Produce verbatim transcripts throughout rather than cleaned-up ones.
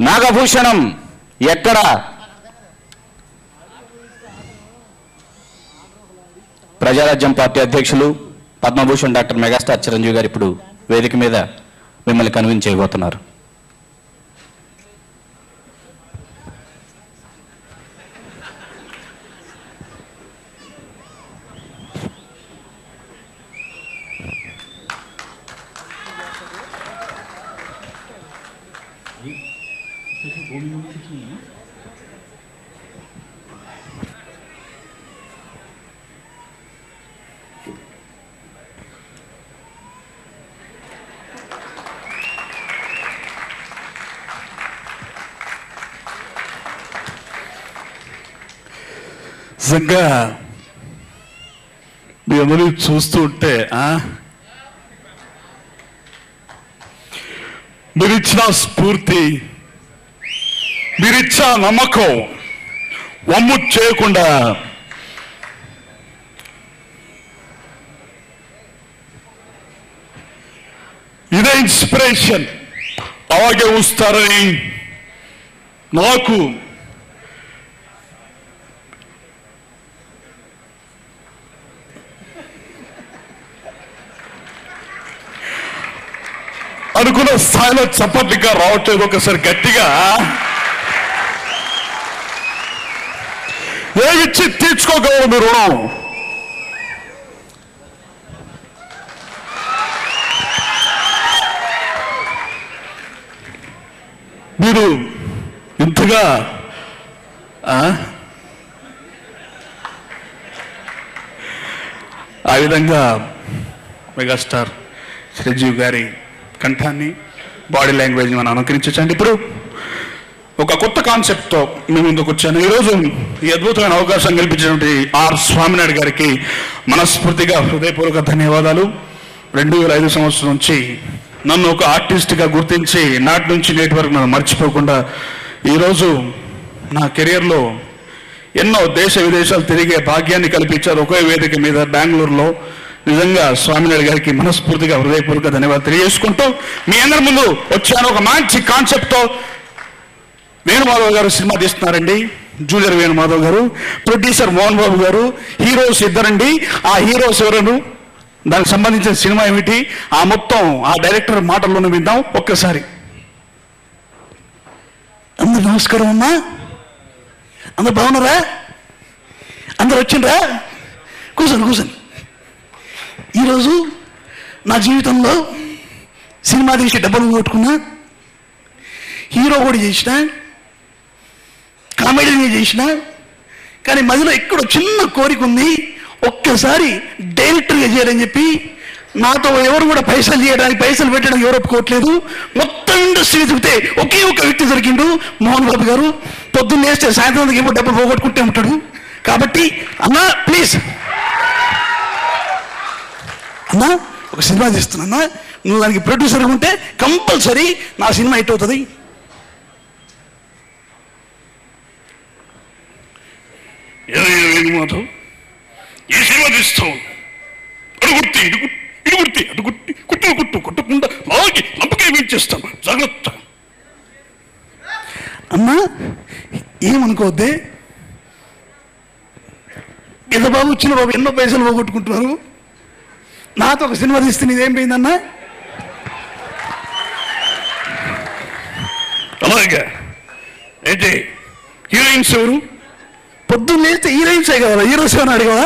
నాగభూషణం ఎక్కడ? ప్రజారాజ్యం పార్టీ అధ్యక్షులు Padma Bhushan doctor megastar Chiranjeevi గారు ఇప్పుడు వేదిక మీద మిమ్మల్ని కన్విన్స్ చేయబోతున్నారు. నిజంగా మీ అందరూ చూస్తూ ఉంటే మీరిచ్చిన స్ఫూర్తి, మీరిచ్చిన నమ్మకం వమ్ము చేయకుండా ఇదే ఇన్స్పిరేషన్ అలాగే వస్తారని నాకు అనుకున్న స్థాయిలో చప్పట్లుగా రావట్లేదు. ఒకసారి గట్టిగా ఏ ఇచ్చి తీర్చుకోగలరు మీరు రుణం? మీరు ఇంతగా ఆ విధంగా మెగాస్టార్ చిరంజీవి గారి కంఠాన్ని, బాడీ లాంగ్వేజ్ మనం అనుకరించండి. ఇప్పుడు ఒక కొత్త కాన్సెప్ట్తో మీ ముందుకు వచ్చాను. ఈరోజు ఈ అద్భుతమైన అవకాశం కల్పించినటువంటి ఆర్ స్వామినాయుడు గారికి మనస్ఫూర్తిగా హృదయపూర్వక ధన్యవాదాలు. రెండు వేల ఐదు సంవత్సరం నుంచి నన్ను ఒక ఆర్టిస్ట్గా గుర్తించి నాటి నుంచి నేటి వరకు నన్ను మర్చిపోకుండా ఈరోజు నా కెరియర్లో ఎన్నో దేశ విదేశాలు తిరిగే భాగ్యాన్ని కల్పించారు ఒకే వేదిక మీద బెంగళూరులో. నిజంగా స్వామినాయుడు గారికి మనస్ఫూర్తిగా హృదయపూర్వక ధన్యవాదాలు తెలియజేసుకుంటూ మీ అందరి ముందు వచ్చాను ఒక మంచి కాన్సెప్ట్తో. వేణుమాధవ్ గారు సినిమా తీస్తున్నారండి, జూనియర్ వేణుమాధవ్ గారు, ప్రొడ్యూసర్ మోహన్ బాబు గారు, హీరోస్ ఇద్దరండి. ఆ హీరోస్ ఎవరు, దానికి సంబంధించిన సినిమా ఏమిటి, ఆ మొత్తం ఆ డైరెక్టర్ మాటల్లోనే విందాం ఒక్కసారి. అందరు నమస్కారం అమ్మా, అందరు బాగున్నారా? అందరు వచ్చిండ్రా? కూర్చోండి కూర్చోండి. ఈరోజు నా జీవితంలో సినిమా తీసి డబ్బులు కొట్టుకున్నా, హీరో కూడా చేసిన, కామెడీని చేసిన, కానీ మధ్యలో ఎక్కడో చిన్న కోరిక ఉంది, ఒక్కసారి డైరెక్టర్గా చేయాలని చెప్పి. నాతో ఎవరు కూడా పైసలు చేయడానికి, పైసలు పెట్టడానికి ఎవరు ఒప్పుకోవట్లేదు. మొత్తం ఇండస్ట్రీ చూపితే ఒకే ఒక వ్యక్తి దొరికిండు, మోహన్ బాబు గారు. పొద్దున్న వేస్తే సాయంత్రం ఏమో డబ్బులు పోగొట్టుకుంటే ఉంటాడు. కాబట్టి అన్నా ప్లీజ్ అన్నా ఒక సినిమా తీస్తున్నా, నువ్వు దానికి ప్రొడ్యూసర్ ఉంటే కంపల్సరీ నా సినిమా హిట్ అవుతుంది. మాధవ్ ఈ సినిమా తీస్తావు, అడు గుర్తి ఇటు ఇటు గుర్తి అటు గుట్టి కుట్టు కుట్టు కుట్టకుండా లాగి లంపకేమీ చేస్తాను, జాగ్రత్త. అమ్మా ఏమనుకోవద్దే, పెద్ద బాబు వచ్చిన బాబు ఎన్నో పైసలు పోగొట్టుకుంటున్నారు, నాతో ఒక సినిమా తీస్తే నీదేం పోయిందన్నా? అలాగే అయితే హీరోయిన్స్ ఎవరు? పొద్దున్న లేస్తే హీరోయిన్సే కదా, హీరోస్ ఏమన్నా అడిగావా?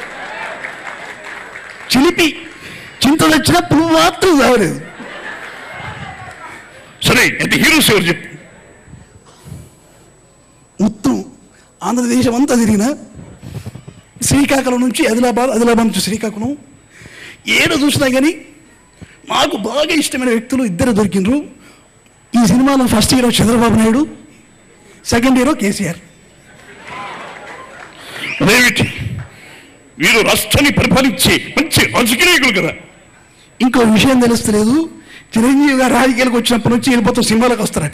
చిలిపి చింతలు వచ్చినా పువ్వు మాత్రం కావలేదు. సరే అయితే హీరోస్ ఎవరు చెప్పు. మొత్తం ఆంధ్రదేశం అంతా తిరిగిన, శ్రీకాకుళం నుంచి ఆదిలాబాద్, ఆదిలాబాద్ నుంచి శ్రీకాకుళం, ఏదో చూసినా కానీ నాకు బాగా ఇష్టమైన వ్యక్తులు ఇద్దరు దొరికిండ్రు. ఈ సినిమాలో first hero Chandrababu Naidu, second hero KCR. అదేమిటి వీరు రాష్ట్రాన్ని పరిపాలించే మంచి రాజకీయకులు కదా. ఇంకో విషయం తెలుస్తలేదు, చిరంజీవి గారు రాజకీయాలకు వచ్చినప్పటి నుంచి వెళ్ళిపోతాం సినిమాలకు వస్తారట.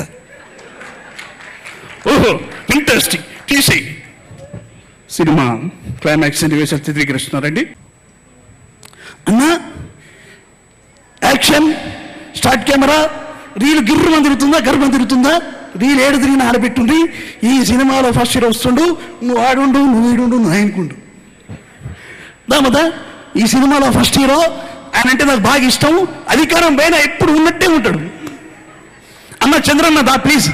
ఓహో ఫెంటాస్టిక్. తీసి సినిమా క్లైమాక్స్ సన్నివేశాలు చిత్రీకరిస్తున్నారండి. అన్నా యాక్షన్, స్టార్ట్ కెమెరా, రీలు గిర్రమని తిరుగుతుందా గర్భం తిరుగుతుందా? రీలు ఏడు తిరిగిన ఆడబెట్టుండి ఈ సినిమాలో ఫస్ట్ హీరో వస్తుండు, నువ్వు ఆడుండు, నువ్వు ఈడుండు, నువ్వు ఆయనకుండు. దామదా ఈ సినిమాలో ఫస్ట్ హీరో ఆయన అంటే నాకు బాగా ఇష్టం, అధికారం పైన ఎప్పుడు ఉన్నట్టే ఉంటాడు. అన్న చంద్రన్న దా ప్లీజ్.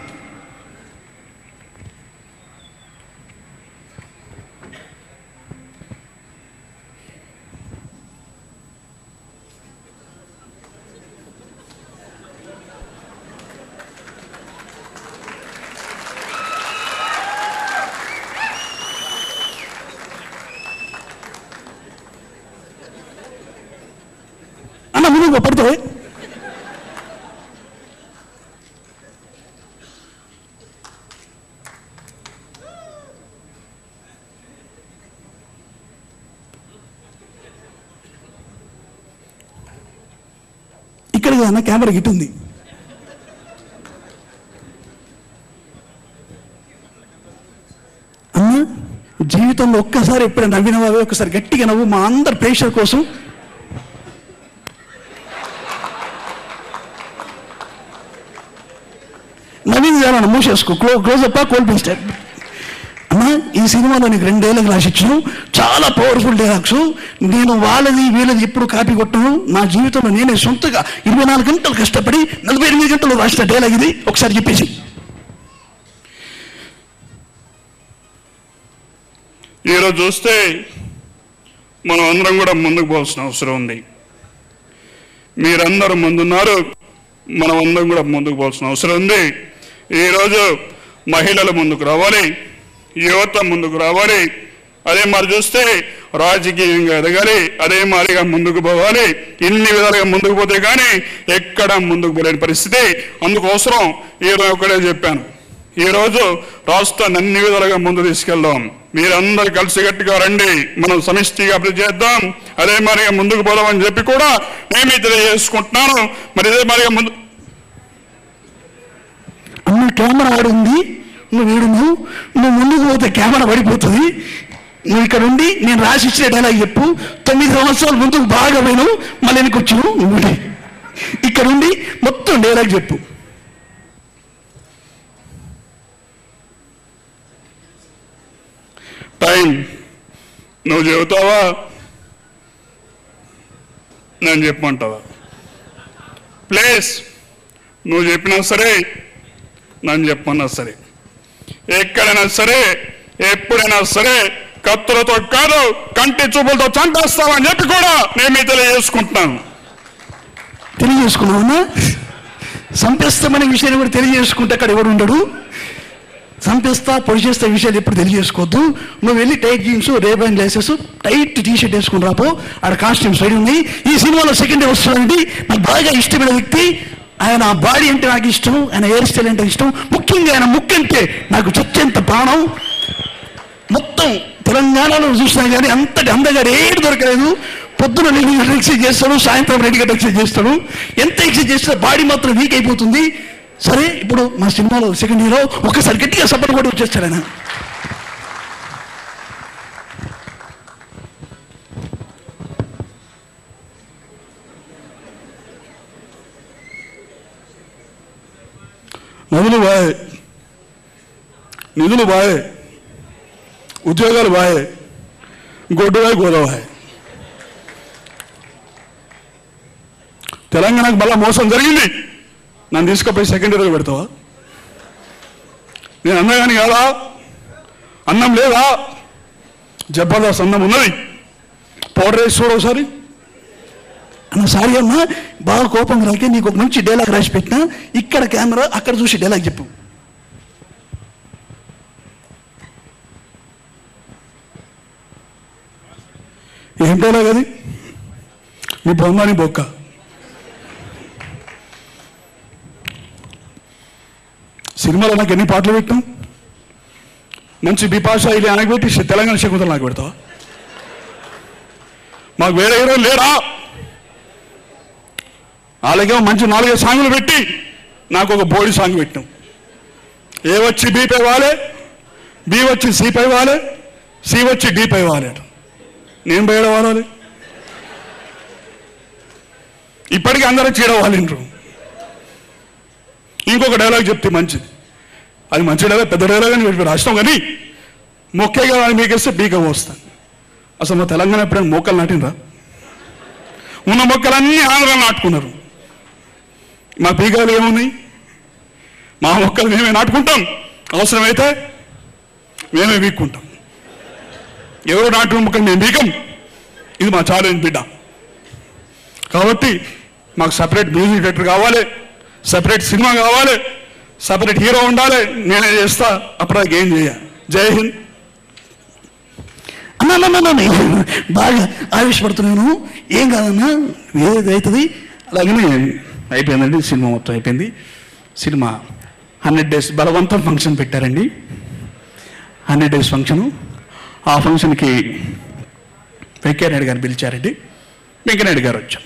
అన్న ముందుకు పడుతుంది. ఇక్కడ అన్న కెమెరా గిట్ ఉంది. అన్న జీవితంలో ఒక్కసారి ఎప్పుడైనా నవ్వినవా? ఒక్కసారి గట్టిగా నవ్వు మా అందరి ప్రేక్షకుల కోసం. నవీన్ చేయాలన్న మూసేసుకో, క్లో క్లోజప్ కోల్పిస్తాడు. అమ్మా ఈ సినిమాలో నీకు రెండు డైలాగ్ రాసిచ్చాను, చాలా పవర్ఫుల్ డైలాగ్స్. నేను వాళ్ళది వీళ్ళది ఎప్పుడు కాపీ కొట్టాను. నా జీవితంలో నేనే సొంతగా ఇరవై నాలుగు గంటలు కష్టపడి నలభై ఎనిమిది గంటలు రాసిన డైలాగ్ ఇది. ఒకసారి చెప్పేసి. ఈరోజు చూస్తే మనం అందరం కూడా ముందుకు పోవాల్సిన అవసరం ఉంది. మీరందరూ ముందున్నారు, మనం అందరం కూడా ముందుకు పోవాల్సిన అవసరం ఉంది. ఈరోజు మహిళలు ముందుకు రావాలి, యువత ముందుకు రావాలి. అదే మరి చూస్తే రాజకీయంగా ఎదగాలి, అదే మాదిరిగా ముందుకు పోవాలి. ఇన్ని విధాలుగా ముందుకు పోతే కానీ ఎక్కడ ముందుకు పోలేని పరిస్థితి. అందుకోసం ఈరోజు ఒకటే చెప్పాను, ఈరోజు రాష్ట్రాన్ని అన్ని విధాలుగా ముందు తీసుకెళ్దాం. మీరందరూ కలిసికట్టుగా రండి, మనం సమిష్టిగా అభివృద్ధి చేద్దాం, అదే మాదిరిగా ముందుకు పోదామని చెప్పి కూడా నేను తెలియజేసుకుంటున్నాను. మరి ఇదే మాదిరిగా ముందు అన్న కెమెరా ఆడుంది, నువ్వు వీడు నువ్వు నువ్వు ముందుకు పోతే కెమెరా పడిపోతుంది. నువ్వు ఇక్కడ ఉండి నేను రాసి ఇచ్చిన డైలాగ్ చెప్పు. తొమ్మిది సంవత్సరాల ముందుకు బాగా పోయిను, మళ్ళీ వెనక్కి వచ్చాను. నువ్వు ఇక్కడ ఉండి మొత్తం డైలాగ్ చెప్పు. టైం నువ్వు చెబుతావా, నేను చెప్పమంటావా? ప్లేస్ నువ్వు చెప్పినా సరే, నన్ను చెప్పమన్నా సరే, ఎక్కడైనా సరే, ఎప్పుడైనా సరే కత్తులతో కాదు కంటి చూపులతో చంపేస్తామని చెప్పి కూడా నేను మీ తెలియజేసుకుంటున్నాను. తెలియజేసుకున్నావునా? సంపేస్తామనే విషయాన్ని కూడా తెలియజేసుకుంటే అక్కడ ఎవరు ఉండడు. సంపేస్తా పొడి చేస్తే విషయాలు ఎప్పుడు తెలియజేసుకోవద్దు. నువ్వు వెళ్ళి tight jeans, Ray-Ban glasses, tight T shirt వేసుకుని రాపో. ఆడ కాస్ట్యూమ్స్ రెడీ ఉన్నాయి. ఈ సినిమాలో సెకండ్ డే వస్తున్నాడండి, నాకు బాగా ఇష్టమైన వ్యక్తి. ఆయన బాడీ అంటే నాకు ఇష్టం, ఆయన హెయిర్ స్టైల్ అంటే ఇష్టం, ముఖ్యంగా ఆయన ముక్కు అంటే నాకు చచ్చేంత ప్రాణం. మొత్తం తెలంగాణలో చూసినా కానీ అంతటి అందగాడు ఏడు దొరకలేదు. పొద్దున రెండు గంటలు ఎక్సైజ్ చేస్తాడు, సాయంత్రం రెండు గంటలు ఎక్సైజ్ చేస్తాడు. ఎంత ఎక్సైజ్ చేస్తే బాడీ మాత్రం వీక్ అయిపోతుంది. సరే ఇప్పుడు మా సినిమాలో సెకండ్ హీరో ఒక్కసారి గట్టిగా సపోర్ట్ కూడా వచ్చేస్తాడు ఆయన. నదులు బాయ్, నిధులు బాయ్, ఉద్యోగాలు బాయ్, గొడ్డు బాయ్, గోదావరి. తెలంగాణకు మళ్ళా మోసం జరిగింది, నన్ను తీసుకుపోయి సెకండ్ ఇయర్గా పెడతావా? నేను అన్నగాని కాదా? అన్నం లేదా? జబర్దస్త్ అన్నం ఉన్నది, పౌడర్ వేసి చూడ ఒకసారి. అన్న సారీ అన్న, బాగా కోపం రాకే నీకు ఒక మంచి డైలాగ్ రాసి పెట్టినా. ఇక్కడ కెమెరా, అక్కడ చూసి డైలాగ్ చెప్పు. ఏం డైలాగ్ అది? నీ బొమ్మని బొక్క. సినిమాలో నాకు ఎన్ని పాటలు పెట్టాం? మంచి బిపాషా ఇది అనకు పెట్టి తెలంగాణ శకుంతలు నాకు పెడతావా? మాకు వేరే హీరో లేరా? అలాగేమో మంచి నాలుగైదు సాంగులు పెట్టి నాకు ఒక బోడి సాంగ్ పెట్టాం. ఏ వచ్చి బీ పై వాలే, బి వచ్చి సి పై వాలే, సి వచ్చి డి పై వాలే. నేను బయట వాడాలి? ఇప్పటికీ అందరూ చీడ వాలిండ్రు. ఇంకొక డైలాగ్ చెప్తే మంచిది, అది మంచి డైలాగ్, పెద్ద డైలాగ్ అని చెప్పి రాస్తాం, కానీ మొక్కేగా అని మీకేస్తే బీక వస్తాను. అసలు మా తెలంగాణ ఎప్పుడైనా మొక్కలు నాటినరా? ఉన్న మొక్కలన్నీ ఆంధ్రాలు నాటుకున్నారు. మా బీగాలు ఏమున్నాయి? మా మొక్కలు మేమే నాటుకుంటాం, అవసరమైతే మేమే వీక్కుంటాం. ఎవరో నాటుకున్న మొక్కలు మేము బీకం. ఇది మా ఛాలెంజ్ బిడ్డ. కాబట్టి మాకు సపరేట్ మ్యూజిక్ డైరెక్టర్ కావాలి, సపరేట్ సినిమా కావాలి, సపరేట్ హీరో ఉండాలి. నేనే చేస్తా, అప్పుడు ఏం చేయ. జై హింద్. అన్నా బాగా ఆవేశపడుతున్నాను. ఏం కాదన్నా, ఏది అవుతుంది. అలాగనే అయిపోయిందండి, సినిమా మొత్తం అయిపోయింది. సినిమా హండ్రెడ్ డేస్ బలవంతం ఫంక్షన్ పెట్టారండి. Hundred days function. ఆ ఫంక్షన్కి వెంకయ్యనాయుడు గారు పిలిచారండి. వెంకయ్యనాయుడు గారు వచ్చారు.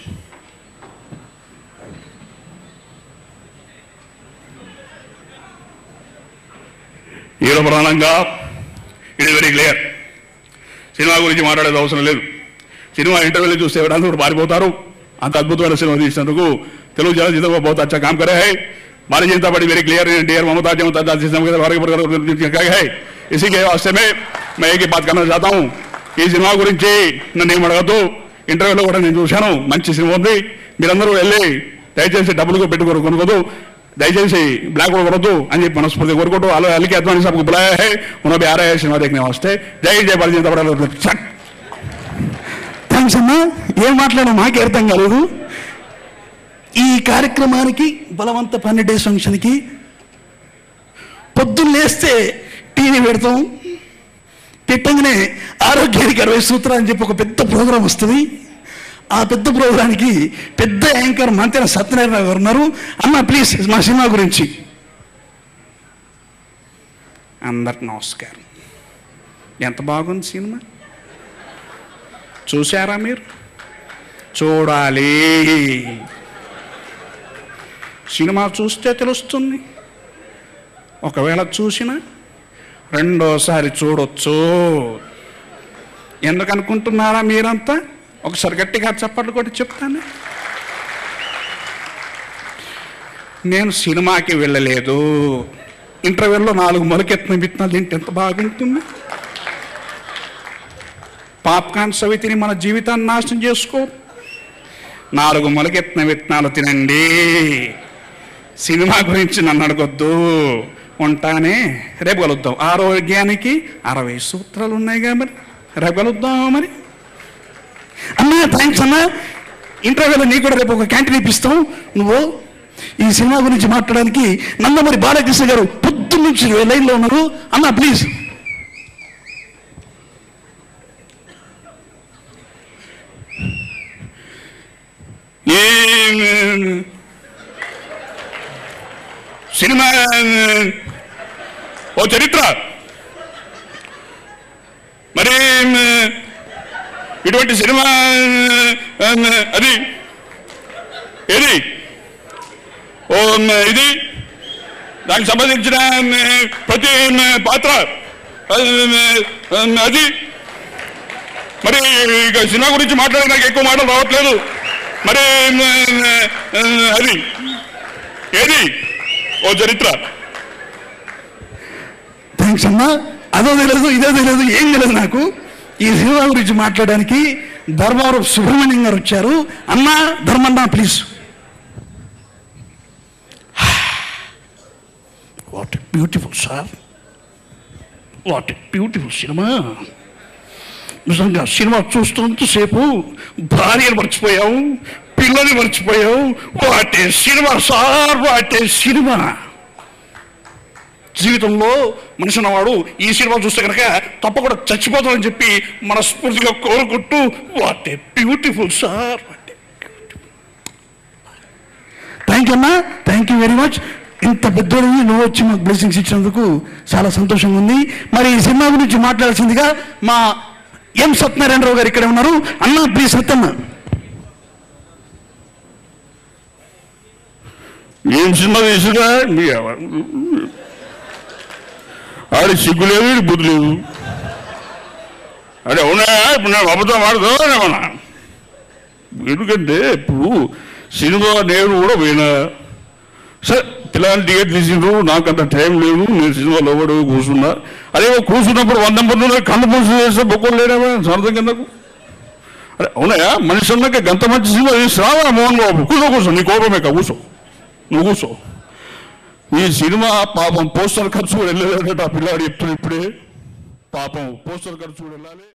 హీరో ప్రధానంగా ఇది వెరీ క్లియర్. సినిమా గురించి మాట్లాడేది అవసరం లేదు. సినిమా ఇంటర్వ్యూలో చూస్తే ఎవరందరూ పారిపోతారు. అంత అద్భుతమైన సినిమా తీసినందుకు తెలుగు జన జీతం बहुत अच्छा काम करे है. Bharatiya Janata Party very clear dear Mamata Mamata है. इसी के वास्ते में मैं एक ही बात करना चाहता हूँ. ఈ సినిమా గురించి నన్ను ఏం అడగద్దు. ఇంటర్వ్యూలో కూడా నేను చూశాను, మంచి సినిమా ఉంది. మీరందరూ వెళ్ళి దయచేసి డబ్బులు పెట్టుకోరు, కొనుకోదు, దయచేసి బ్లాక్ కూడా కొనొద్దు అని చెప్పి మనస్ఫూర్తిగా కోరుకుంటూ అలా అల్లికి అద్వానీ సాబ్కు బులాయా హై, ఉన్నా भी आ रहे हैं सिनेमा देखने वास्ते. జై జై భారతీయ జనతా పార్టీ. థ్యాంక్స్ అమ్మా. ఏం మాట్లాడో మాకే అర్థం కాలేదు. ఈ కార్యక్రమానికి బలవంత హండ్రెడ్ డేస్ ఫంక్షన్కి పొద్దున్న లేస్తే టీవీ పెడతాం, పెట్టంగానే ఆరోగ్యానికి అరవై సూత్రాలు అని చెప్పి ఒక పెద్ద ప్రోగ్రాం వస్తుంది. ఆ పెద్ద ప్రోగ్రానికి పెద్ద యాంకర్ మంత్రి సత్యనారాయణ గారు ఉన్నారు. అన్న ప్లీజ్ మా సినిమా గురించి. అందరికి నమస్కారం. ఎంత బాగుంది సినిమా, చూశారా మీరు? చూడాలి. సినిమా చూస్తే తెలుస్తుంది. ఒకవేళ చూసినా రెండోసారి చూడొచ్చు. ఎందుకనుకుంటున్నారా మీరంతా? ఒకసారి గట్టిగా చప్పట్లు కొట్టి చెప్తాను. నేను సినిమాకి వెళ్ళలేదు. ఇంటర్వ్యూలో నాలుగు మొలకెత్తిన విత్తనాలు తింటే ఎంత బాగుంటుంది. పాప్కార్న్ సవి తిని మన జీవితాన్ని నాశనం చేసుకో. నాలుగు మొలకెత్తిన విత్తనాలు తినండి. సినిమా గురించి నన్ను అడగొద్దు. ఉంటానే. రేపు కలుద్దాం. ఆరోగ్యానికి అరవై సూత్రాలు ఉన్నాయిగా, మరి రేపు కలుద్దాం. మరి అన్నా థ్యాంక్స్ అన్నా. ఇంటర్వ్యూలో నీకు కూడా రేపు ఒక క్యాంటీన్ ఇప్పిస్తాం. నువ్వు ఈ సినిమా గురించి మాట్లాడడానికి నందమూరి బాలకృష్ణ గారు పొద్దున్న నుంచి లైన్లో ఉన్నారు. అన్నా ప్లీజ్. సినిమా ఓ చరిత్ర. మరి ఇటువంటి సినిమా అది ఏది ఓ ఇది దానికి సంబంధించిన ప్రతి పాత్ర అది. మరి సినిమా గురించి మాట్లాడే నాకు ఎక్కువ మాటలు రావట్లేదు. మరి అది ఏది ఓ చరిత్ర. థ్యాంక్స్ అన్నా. అదో తెలియదు, ఇదో తెలియదు, ఏం తెలియదు నాకు. ఈ సినిమా గురించి మాట్లాడడానికి ధర్మవరం సుబ్రహ్మణ్యం గారు వచ్చారు. అన్నా Dharmanna please. What beautiful sir, what beautiful cinema. నిజంగా సినిమా చూస్తున్నంతసేపు భార్యను మర్చిపోయావు, పిల్లల్ని మర్చిపోయావు. What a cinema sir, what a cinema. జీవితంలో మనిషి ఉన్నవాడు ఈ సినిమా చూస్తే కనుక తప్పకుండా చచ్చిపోతామని చెప్పి మనస్ఫూర్తిగా కోరుకుంటూ what a beautiful sir. Thank you అన్నా, థ్యాంక్ యూ వెరీ మచ్. ఇంత పెద్దోడివి నువ్వు వచ్చి మాకు బ్లెస్సింగ్స్ ఇచ్చినందుకు చాలా సంతోషంగా ఉంది. మరి ఈ సినిమా గురించి మాట్లాడాల్సిందిగా మా ఎం సత్యనారాయణరావు గారు ఇక్కడ ఉన్నారు. అన్నా ప్లీజ్ సత్యన్న. ఏం సినిమా తీసుగా ఆడి సిగ్గు లేవు, బుద్ధి లేవు. అదే అవునా? ఇప్పుడు నేను అబద్ధం ఆడుతామన్నా. ఎందుకంటే ఇప్పుడు సినిమా నేను కూడా పోయినా సరే పిల్లలు టికెట్ తీసిండ్రు, నాకు అంత టైం లేదు, నేను సినిమాలో ఎవడు కూర్చున్నా. అదే కూర్చున్నప్పుడు వంద మంది కన్ను పూసి చేస్తే బొక్కలు లేడవా సొంతం కిందకు. అరే అవునయా, మనిషి అన్నాక గంత మంచి సినిమా రావా మోహన్ బాబు, కూర్చో కూర్చో, నీ కోపమే కా, కూర్చో, నువ్వు కూర్చో. ఈ సినిమా పాపం పోస్టర్ ఖర్చు కూడా వెళ్ళలేదట ఆ పిల్లాడు చెప్తాడు ఇప్పుడే. పాపం పోస్టర్ ఖర్చు కూడా వెళ్ళాలి.